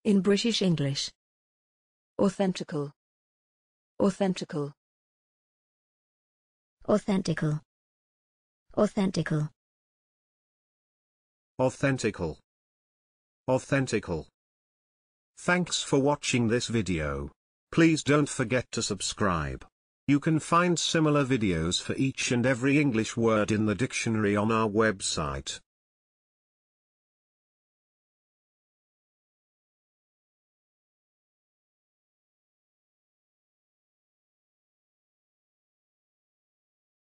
In British English. Authentical. Authentical. Authentical. Authentical. Authentical. Authentical. Thanks for watching this video. Please don't forget to subscribe. You can find similar videos for each and every English word in the dictionary on our website.